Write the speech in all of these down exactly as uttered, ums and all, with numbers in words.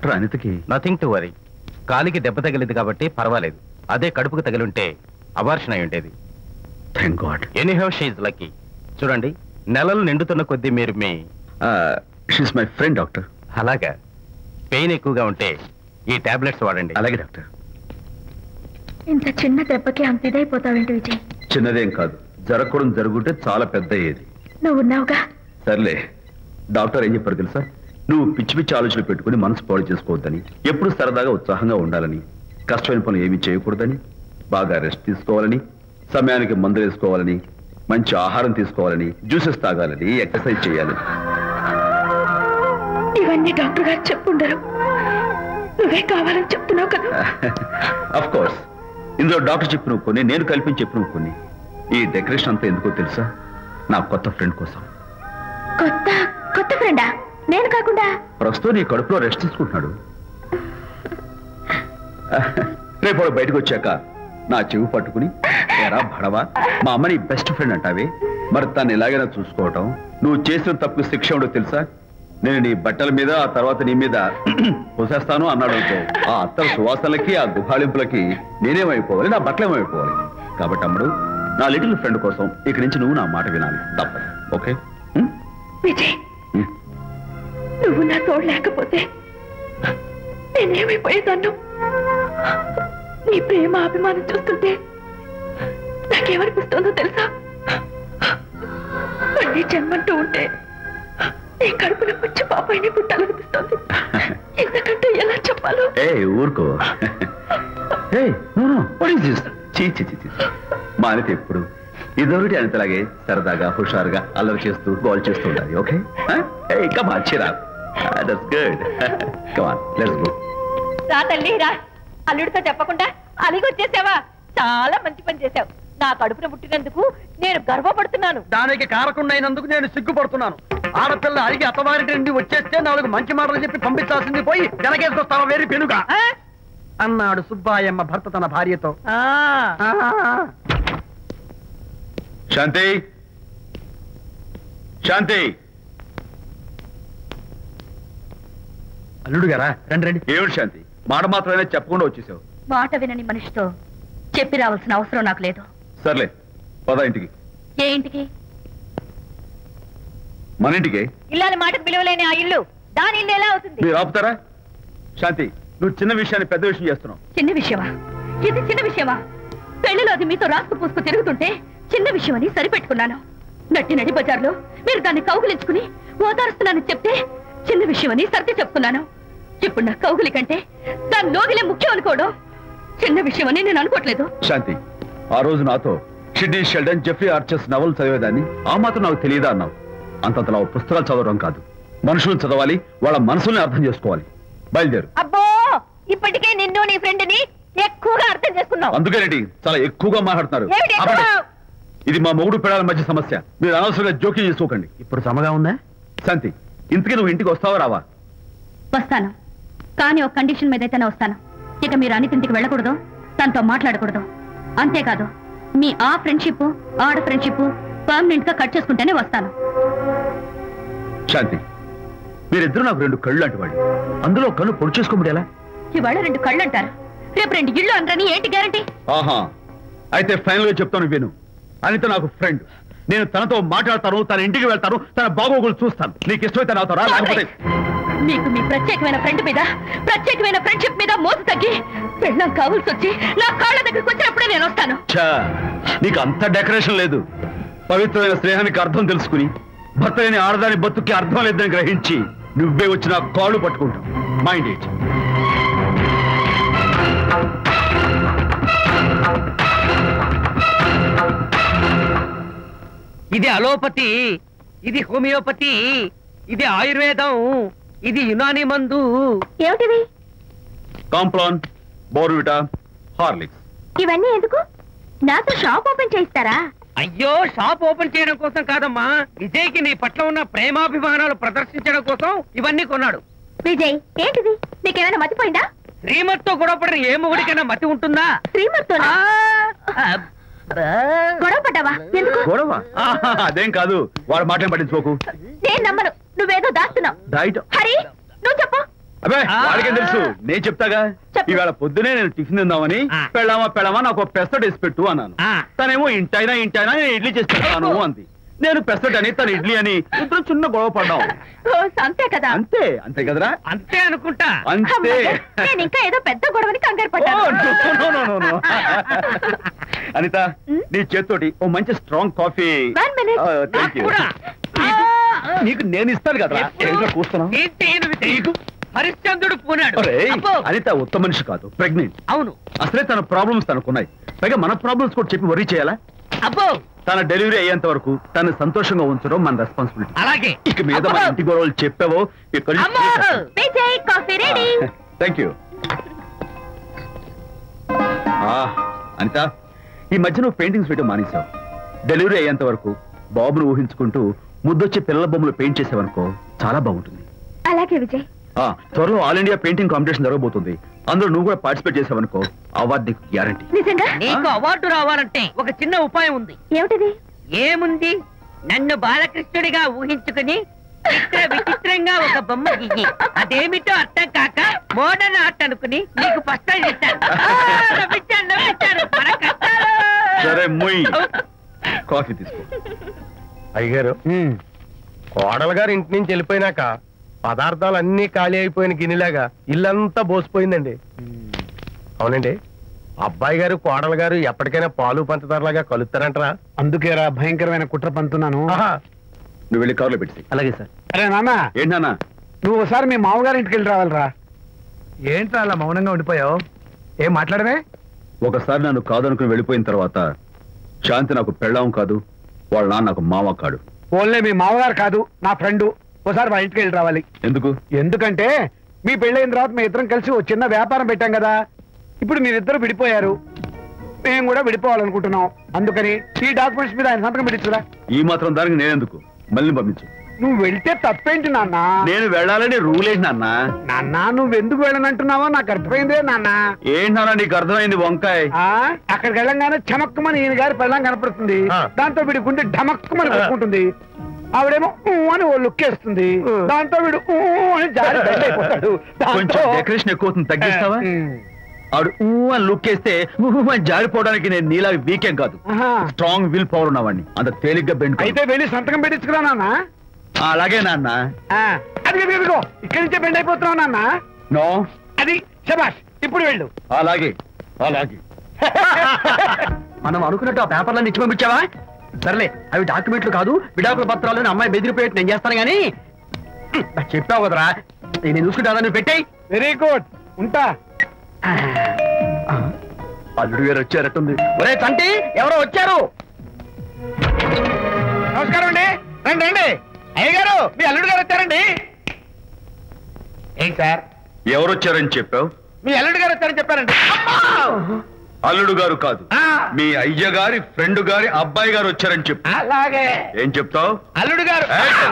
Doctor అనితకి nothing to worry. కాలికి దెబ్బ తగిలింది కాబట్టి పర్వాలేదు. అదే కడుపుకు తగిలింటే అబార్షన్ అయి ఉండేది. Thank God. Anyhow she is lucky. చూడండి, నెలలు నిండుతున్న కొద్దీ మీరు మీ షీస్ మై ఫ్రెండ్ డాక్టర్. అలాగా. పెయిన్ ఎక్కువగా ఉంటే ఈ టాబ్లెట్స్ వాడండి. అలాగే డాక్టర్. ఇంత చిన్న దెబ్బకి అంత ఇదైపోతావేంటి విజయ్? చిన్నదేం కాదు, జరగకూడదు జరుగుంటే చాలా పెద్ద అయ్యేది. నువ్వు ఉన్నావుగా. సర్లే, డాక్టర్ ఏం చెప్పారు తెలుసా? నువ్వు పిచ్చి పిచ్చి ఆలోచనలు పెట్టుకుని మనసు పాడు చేసుకోవద్దని, ఎప్పుడు సరదాగా ఉత్సాహంగా ఉండాలని, కష్టమైన పనులు ఏమీ చేయకూడదని, బాగా రెస్ట్ తీసుకోవాలని, సమయానికి మందులు వేసుకోవాలని, మంచి ఆహారం తీసుకోవాలని, జ్యూసెస్ తాగాలని, ఎక్సర్సైజ్ చేయాలి. ఇవన్నీ డాక్టర్ గారు చెప్పుండరు, నువ్వే కావాలని చెప్తున్నావు కదా. అఫ్ కోర్స్, ఇందులో డాక్టర్ చెప్పిన కొన్ని, నేను కల్పించి చెప్పిన కొన్ని. ఈ డెకరేషన్ అంతా ఎందుకో తెలుసా? నా కొత్త ఫ్రెండ్ కోసం. కొత్త కొత్త ఫ్రెండా? నేను కాకుండా? ప్రస్తుతం నీ కడుపులో రెస్ట్ తీసుకుంటున్నాడు. రేపు బయటకు వచ్చాక నా చెవి పట్టుకుని, ఎరా భడవా, మా అమ్మని బెస్ట్ ఫ్రెండ్ అంటావే, మరి తను ఎలాగైనా చూసుకోవటం, నువ్వు చేసిన తప్పు శిక్ష ఉండో తెలుసా? నేను నీ బట్టల మీద, ఆ తర్వాత నీ మీద పోసేస్తాను అన్నాడు అనుకో, ఆ అత్తల సువాసనలకి, ఆ గుహాళింపులకి నేనేమైపోవాలి, నా బట్టలేమైపోవాలి. కాబట్టి అమ్ముడు, నా లిటిల్ ఫ్రెండ్ కోసం ఇక్కడి నుంచి నువ్వు నా మాట వినాలి, తప్పదు. ఓకే విజయ్, నువ్వు నా తోడు లేకపోతే నేనేమైపోయేదాన్ను. నీ ప్రేమ అభిమానం చూస్తుంటే నాకేమనిపిస్తుందో తెలుసా? మళ్ళీ జన్మంటూ ఉంటే నీ కడుపులో వచ్చి పాపాయిని పుట్టాలనిపిస్తుంది. ఎందుకంటే ఎలా చెప్పాలో. ఏ ఊరుకో. మా అనిత ఎప్పుడు ఇదొకటి అనితలాగే సరదాగా హుషారుగా అల్లరి చేస్తూ గోల్ చేస్తూ ఉండాలి. Okay, come on, cheer up. That's good. Come on, let's go. రా తల్లి రా. అల్లుడితో చెప్పకుండా అలిగొచ్చేసావా? చాలా మంచి పని చేశావు. నా కడుపున పుట్టినందుకు నేను గర్వపడుతున్నాను. దానికి కారకుండైనందుకు నేను సిగ్గుపడుతున్నాను. ఆడపిల్ల అడిగి అత్తవారి నుండి వచ్చేస్తే నాలుగు మంచి మాటలు చెప్పి పంపించాల్సింది పోయి వెనకేసుకొస్తావా వేరే పెనుగా అన్నాడు సుబ్బాయమ్మ భర్త తన భార్యతో. శాంతి, శాంతి. అల్లుడు గారా, రండి రండి. ఏమిటి శాంతి, మాట మాత్రమే చెప్పకుండా వచ్చేసావు? మాట వినని మనిషితో చెప్పి రావాల్సిన అవసరం నాకు లేదు. సర్లే, పద ఇంటికి. ఏ ఇంటికి? మన ఇంటికి. ఇల్లాలి మాటకు విలువలేని ఆ ఇల్లు దాని ఇల్లు ఎలా అవుతుంది? మీరు ఆపుతారా? శాంతి, నువ్వు చిన్న విషయాన్ని పెద్ద విషయం చేస్తున్నావు. చిన్న విషయమా? ఇది చిన్న విషయమా? పెళ్లిలో అది మీతో రాసుకు పూసుకు తిరుగుతుంటే చిన్న విషయమని సరిపెట్టుకున్నాను. నట్టి నడి బజార్లో మీరు దాన్ని కౌగులించుకుని ఓదారుస్తున్నానని చెప్తే చిన్న విషయమని సర్ది చెప్తున్నాను. ఇప్పుడు నా కౌగులి కంటే దాని లోగిలే ముఖ్యం అనుకోవడం చిన్న విషయమని నేను అనుకోవట్లేదు. శాంతి, ఆ రోజు నాతో షిడ్నీ షెల్డన్, జెఫ్రీ ఆర్చర్స్ నవలు చదివేదాన్ని, ఆ మాత్రం నాకు తెలియదా అన్నావు. అంతంతలా పుస్తకాలు చదవడం కాదు, మనుషులను చదవాలి, వాళ్ళ మనసుల్ని అర్థం చేసుకోవాలి. బయలుదేరు. అబ్బో, ఇప్పటికే నిన్ను నీ ఫ్రెండ్ ని ఎక్కువగా అర్థం చేసుకున్నావు. అందుకేనండి చాలా ఎక్కువగా మాట్లాడుతున్నారు. ఇది మా మొగుడు పిల్లల మధ్య సమస్య, మీరు అనవసరంగా జోక్యం చేసుకోకండి. ఇప్పుడు సమగా ఉందా? శాంతి, ఇంతకీ నువ్వు ఇంటికి వస్తావా రావా? వస్తాను, కానీ ఒక కండిషన్ మీద అయితేనే వస్తాను. ఇక మీరు అనితింటికి వెళ్ళకూడదు, తనతో మాట్లాడకూడదు. అంతేకాదు, మీ ఆ ఫ్రెండ్షిప్, ఆడ ఫ్రెండ్షిప్ పర్మనెంట్ గా కట్ చేసుకుంటేనే వస్తాను. శాంతి, మీరిద్దరు నాకు రెండు కళ్ళు లాంటి వాళ్ళు, అందులో కళ్ళు పొడి చేసుకోబడి ఎలా? ఇవాళ రెండు కళ్ళు అంటారు, రేపు రెండు ఇళ్ళు అంటారని ఏంటి గ్యారంటీ? ఆహా, అయితే ఫైనల్ గా చెప్తాను విను. అనిత నాకు ఫ్రెండ్, నేను తనతో మాట్లాడతాను, తన ఇంటికి వెళ్తాను, తన బాగోగులు చూస్తాను. నీకు ఇష్టమైతే నాతో రా, లేకపోతే మీకు మీ ప్రత్యేకమైన ఫ్రెండ్ మీద, ప్రత్యేకమైన ఫ్రెండ్షిప్ మీద మోసు తగ్గి పెళ్ళం కావాల్సి వచ్చి నా కాళ్ళ దగ్గరికి వచ్చినప్పుడే నేను వస్తాను. నీకు అంత డెకరేషన్ లేదు. పవిత్రమైన స్నేహానికి అర్థం తెలుసుకుని భర్త లేని ఆడదాని బతుక్కి అర్థం లేదని గ్రహించి నువ్వే వచ్చి నా కాళ్ళు పట్టుకుంటావు. Mind it. ఇది అలోపతి, ఇది హోమియోపతి, ఇది ఆయుర్వేదం, ఇది యునాని మందు. ఏమిటివి? Complan, Bournvita, Horlicks. ఇవన్నీ ఎందుకు? నాతో షాప్ ఓపెన్ చేయిస్తారా? అయ్యో, షాప్ ఓపెన్ చేయడం కోసం కాదమ్మా, విజయ్కి నీ పట్ల ఉన్న ప్రేమాభిమానాలు ప్రదర్శించడం కోసం ఇవన్నీ కొన్నాడు. విజయ్, ఏంటిది? నీకేమైనా మతిపోయిందా? శ్రీమతితో గొడవపడిన ఏ మొగుడికైనా మతి ఉంటుందా? శ్రీమతితో గొడవ పడ్డావా? ఎందుకు గొడవ? అదేం కాదు, వాడు మాటలు పట్టించుకోకు. నేను నమ్మను, నువ్వేదో దాస్తున్నావు. హరి, నువ్వు చెప్పు. అబ్బే వాడికేం తెలుసు నేను చెప్తాగా. ఈవేళ పొద్దునే నేను టిఫిన్ తిందామని పెళ్ళామా పెళ్ళామా నాకు ఒక పెసరట్ వేసి పెట్టు అన్నాను. తనేమో ఇంటైనా ఇంటైనా నేను ఇడ్లీ చేసి పెడతాను అంది. నేను పెసరట్ అని తను ఇడ్లీ అని ఇద్దరు చిన్న గొడవ పడ్డాం. అంతే కదా? అంతే అంతే కదరా? అంతే అనుకుంటా. అంతే. నేను ఇంకా ఏదో పెద్ద గొడవని కంగారు పడ్డాను. అనిత నీ చేత్తోటి ఓ మంచి స్ట్రాంగ్ కాఫీ. నీకు నేను ఇస్తాను కదా. కూర్చున్నావు. హరిశ్చంద్రుడు పూనాడు. అనిత ఉత్తమ మనిషి కాదు, ప్రెగ్నెంట్. అవును. అసలే తన ప్రాబ్లమ్స్ తనకున్నాయి, పైగా మన ప్రాబ్లమ్స్ కూడా చెప్పి వరీ చేయాలా? అబ్బో తన డెలివరీ అయ్యేంత వరకు తను సంతోషంగా ఉంచడం మన రెస్పాన్సిబిలిటీ. అలాగే. ఇక మీద మన ఇంటి గొడవలు చెప్పావో థ్యాంక్ యూ. అనిత ఈ మధ్య నువ్వు పెయింటింగ్స్ వేయడం మానేశావు. డెలివరీ అయ్యేంత వరకు బాబును ఊహించుకుంటూ ముద్దొచ్చి పిల్లల బొమ్మలు పెయింట్ చేసావనుకో చాలా బాగుంటుంది. అలాగే విజయ్. త్వరలో ఆల్ ఇండియా పెయింటింగ్ కాంపిటీషన్ జరగబోతుంది. అందులో నువ్వు కూడా పార్టిసిపేట్ చేసావనుకో అవార్డు నీకు గ్యారంటీ. నిజంగా? నీకు అవార్డు రావాలంటే ఒక చిన్న ఉపాయం ఉంది. ఏమిటిది? ఏముంది, నన్ను బాలకృష్ణుడిగా ఊహించుకుని చిత్ర విచిత్రంగా ఒక బొమ్మ గీయి అదేమిటో అర్థం కాక మోడర్న్ ఆర్ట్ అనుకుని నీకు ఫస్ట్ ప్రైజ్ ఇస్తాను. నవ్వించాను, నవ్వించాను. మన కష్టాలు. సరే మొయ్ కాఫీ తీసుకో. అయ్యగారు, కోడలు గారు ఇంటి నుంచి వెళ్ళిపోయినాక పదార్థాలు అన్ని ఖాళీ అయిపోయిన గిన్నెలాగా ఇల్లంతా బోసిపోయిందండి. అవునండి, అబ్బాయి గారు కోడలు గారు ఎప్పటికైనా పాలు పంచదారలాగా కలుస్తారంటరా? అందుకేరా భయంకరమైన కుట్ర పంతున్నాను. నువ్వు వెళ్ళి కారులో పెట్టి. అలాగే సార్. అరే నాన్న, ఏంటి నాన్న? నువ్వు ఒకసారి మీ మామగారి ఇంటికి వెళ్ళి రావాలిరా. ఏంట్రా అలా మౌనంగా ఉండిపోయావు? ఏం మాట్లాడమే? ఒకసారి నన్ను కాదనుకుని వెళ్ళిపోయిన తర్వాత శాంతి నాకు పెళ్ళాం కాదు, వాళ్ళ నాన్న నాకు మామ కాడు. ఓన్లే మీ మామగారు కాదు, నా ఫ్రెండ్. ఒకసారి మా ఇంటికి వెళ్ళి రావాలి. ఎందుకు? ఎందుకంటే మీ పెళ్ళైన తర్వాత మీ ఇద్దరం కలిసి ఓ చిన్న వ్యాపారం పెట్టాం కదా. ఇప్పుడు మీరిద్దరు విడిపోయారు, మేము కూడా విడిపోవాలనుకుంటున్నాం. అందుకని ఈ డాక్యుమెంట్స్ మీద ఆయన సంతకం పెట్టించురా. ఈ మాత్రం దానికి నేనెందుకు? మళ్ళీ పంపించు. నువ్వు వెళ్తే తప్పేంటి నాన్న? నేను వెళ్ళాలని రూల్ ఏంటి నాన్న? నాన్న నువ్వు ఎందుకు వెళ్ళనంటున్నావో నాకు అర్థమైందే నాన్న. ఏంటి నాన్న నీకు అర్థమైంది వంకాయ? అక్కడికి వెళ్ళంగానే చమక్కుమని ఈయన గారి పెళ్ళం కనపడుతుంది. దాంతో వీడి గుండె ఢమక్కుమని కొట్టుకుంటుంది. ఆవిడేమో అని ఓ లుక్ వేస్తుంది. దాంతో వీడు అని జారి బెడ్ అయిపోతాడు. కొంచెం డెకరేషన్ ఎక్కువ తగ్గిస్తావా? ఆవిడ ఊ అని లుక్ వేస్తే ఊ అని జారిపోవడానికి నేను నీలా వీకేం కాదు, స్ట్రాంగ్ విల్ పవర్ ఉన్నవాడిని. అంత తేలిగ్గా బెండ్. అయితే వెళ్ళి సంతకం పెట్టించుకురా నాన్న. అలాగే నాన్న. అది ఇదిగో ఇక్కడి నుంచే బెండ్ అయిపోతున్నావు నాన్న. నో అది శబాష్, ఇప్పుడు వెళ్ళు. అలాగే అలాగే. మనం అనుకున్నట్టు ఆ పేపర్లను ఇచ్చి పంపించావా? సర్లే, అవి డాక్యుమెంట్లు కాదు, విడాకుల పత్రాలను అమ్మాయి బెదిరిపోయేట్టు నేను చేస్తాను గానీ చెప్పావు కదరా, నేను చూసుకుంటా. నువ్వు పెట్టాయి. వెరీ గుడ్, ఉంటా. అల్లుడు గారు వచ్చారట్టుంది. ఒరే తంటి, ఎవరో వచ్చారు. నమస్కారం అండి. రండి రండి. అయ్యగారు, మీ అల్లుడు గారు వచ్చారండి. ఏంటి సార్? ఎవరు వచ్చారని చెప్పావు? మీ అల్లుడు గారు వచ్చారని చెప్పారండి. అల్లుడు గారు కాదు, మీ అయ్య గారి ఫ్రెండ్ గారి అబ్బాయి గారు వచ్చారని చెప్పు. అలాగే. ఏం చెప్తావు? అల్లుడు గారు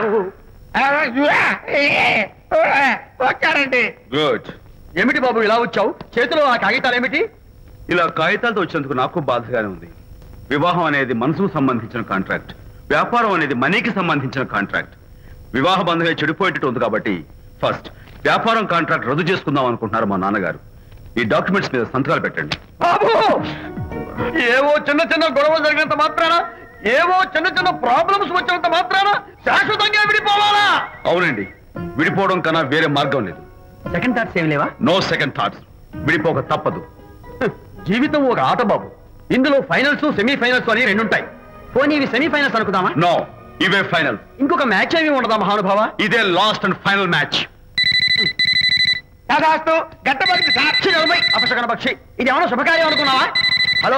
వచ్చారండి. గుడ్. ఏమిటి బాబు ఇలా వచ్చావు? చేతిలో ఆ కాగితాలు ఏమిటి? ఇలా కాగితాలతో వచ్చినందుకు నాకు బాధగానే ఉంది. వివాహం అనేది మనసుకు సంబంధించిన కాంట్రాక్ట్, వ్యాపారం అనేది మనీకి సంబంధించిన కాంట్రాక్ట్. వివాహ బంధంగా చెడిపోయేటట్టు ఉంది కాబట్టి ఫస్ట్ వ్యాపారం కాంట్రాక్ట్ రద్దు చేసుకుందాం అనుకుంటున్నారు మా నాన్నగారు. ఈ డాక్యుమెంట్స్ మీద సంతకాలు పెట్టండి. బాబు, ఏవో చిన్న చిన్న గొడవలు జరిగినంత మాత్రాన, ఏవో చిన్న చిన్న ప్రాబ్లమ్స్ వచ్చినంత మాత్రాన శాశ్వతంగా విడిపోవాలా? అవునండి, విడిపోవడం కన్నా వేరే మార్గం లేదు. సెకండ్ థాట్స్ ఏమి లేవా? No second thoughts. విడిపోక తప్పదు. జీవితం ఒక ఆట బాబు, ఇందులో ఫైనల్స్ సెమీ ఫైనల్స్ అని రెండుంటాయి. పోనీ ఇవి సెమీ ఫైనల్స్ అనుకుందామా? నో, ఇవే ఫైనల్. ఇంకొక మ్యాచ్ ఏమి ఉండదా మహానుభావ? ఇదే లాస్ట్ అండ్ ఫైనల్ మ్యాచ్. సాక్షి నలభై అపశకన పక్షి, ఇది ఏమన్నా శుభకార్యం అనుకున్నావా? హలో,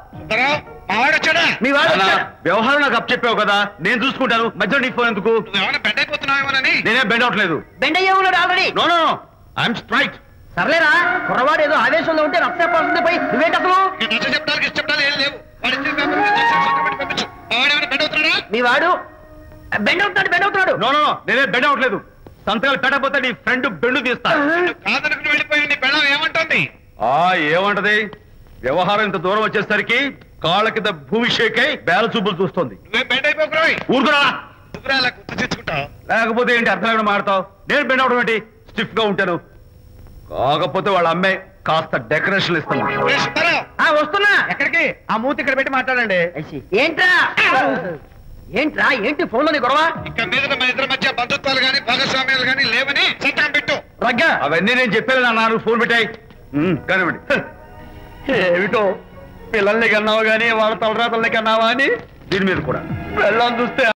మీ వాడు వచ్చాడా? వ్యవహారం నాకు అప్ చెప్పావు కదా, నేను చూసుకుంటాను. మధ్యలో నీ ఫోన్ ఎందుకు? నేనే బెండ్ అవట్లేదు. బెండ్ అయ్యే ఉన్నాడు already. No no no, I'm straight. సర్లేరా, కుర్రవాడు ఏదో ఆవేశంలో ఉంటే రక్త చెప్పాల్సింది పోయి నువ్వేంటి అసలు? మీ వాడు బెండ్ అవుతున్నాడు, బెండ్ అవుతున్నాడు. నో నో, నేనే బెండ్ అవట్లేదు. సంతకాలు పెట్టకపోతే నీ ఫ్రెండ్ బెండు తీస్తా. ఆ ఏమంటది? వ్యవహారం ఇంత దూరం వచ్చేసరికి కాళ్ళ కింద భూమి షేక్ అయి బేల చూపులు చూస్తుంది. ఊరుకురా, లేకపోతే ఏంటి అర్థం లేకుండా మాడతావు? నేను బెండ్ అవడం ఏంటి? స్టిఫ్ గా ఉంటాను. కాకపోతే వాళ్ళ అమ్మాయి కాస్త డెకరేషన్ ఇస్తాను. వస్తున్నా. ఎక్కడికి? ఆ మూతి ఇక్కడ పెట్టి మాట్లాడండి. ఏంట్రా ఏంట్రా ఏంటి ఫోన్ లోని గొడవ? ఇక మీద మన ఇద్దరి మధ్య బంధుత్వాలు గాని భాగస్వామ్యాలు గాని లేవని సంతకం పెట్టు. రగ్గా అవన్నీ నేను చెప్పాను నాన్న, ఫోన్ పెట్టాయి కానివ్వండి. ఏమిటో పిల్లల్ని కన్నావు గానీ వాళ్ళ తలరాతల్ని కన్నావా అని దీని మీద కూడా వెళ్ళాలని చూస్తే